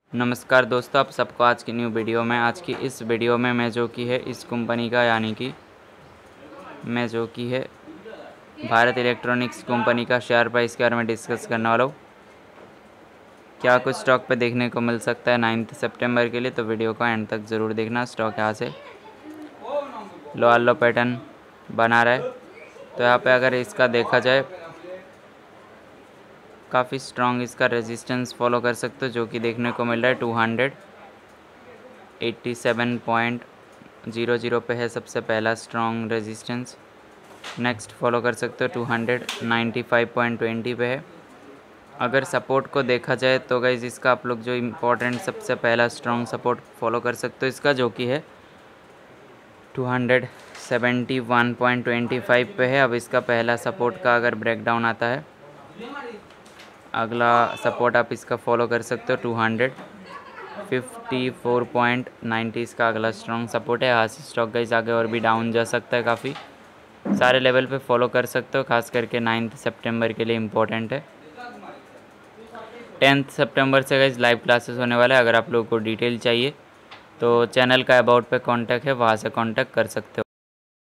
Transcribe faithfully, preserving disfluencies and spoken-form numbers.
नमस्कार दोस्तों, आप सबको आज की न्यू वीडियो में आज की इस वीडियो में मैं जो कि है इस कंपनी का यानी कि मैं जो कि है भारत इलेक्ट्रॉनिक्स कंपनी का शेयर प्राइस के बारे में डिस्कस करने वाला हूँ। क्या कुछ स्टॉक पे देखने को मिल सकता है नाइन्थ सितंबर के लिए, तो वीडियो को एंड तक ज़रूर देखना। स्टॉक यहाँ से लोअर लो पैटर्न बना रहा है, तो यहाँ पे अगर इसका देखा जाए काफ़ी स्ट्रॉन्ग इसका रेजिस्टेंस फॉलो कर सकते हो, जो कि देखने को मिल रहा है two hundred eighty seven point zero zero पे है सबसे पहला स्ट्रॉन्ग रेजिस्टेंस। नेक्स्ट फॉलो कर सकते हो two hundred ninety five point twenty पे है। अगर सपोर्ट को देखा जाए तो गाइज इसका आप लोग जो इम्पोर्टेंट सबसे पहला स्ट्रॉन्ग सपोर्ट फॉलो कर सकते हो इसका, जो कि है two hundred seventy one point twenty five पे है। अब इसका पहला सपोर्ट का अगर ब्रेकडाउन आता है, अगला सपोर्ट आप इसका फॉलो कर सकते हो two hundred fifty four point ninety इसका अगला स्ट्रॉन्ग सपोर्ट है। आज स्टॉक गाइज आगे और भी डाउन जा सकता है, काफ़ी सारे लेवल पे फॉलो कर सकते हो, खास करके नाइन्थ सितंबर के लिए इम्पोर्टेंट है। टेंथ सितंबर से गाइज लाइव क्लासेस होने वाला है। अगर आप लोगों को डिटेल चाहिए तो चैनल का अबाउट पे कांटेक्ट है, वहाँ से कांटेक्ट कर सकते हो।